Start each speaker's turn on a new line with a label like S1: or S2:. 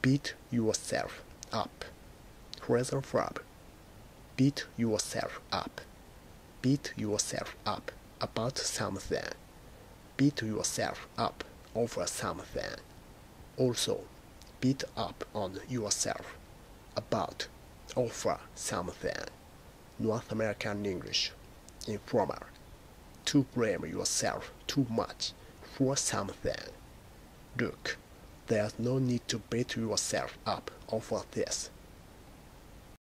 S1: Beat yourself up. Phrasal verb. Beat yourself up. Beat yourself up about something. Beat yourself up over something. Also, beat up on yourself about, over something. North American English. Informal. To blame yourself too much for something. Look, there's no need to beat yourself up over this.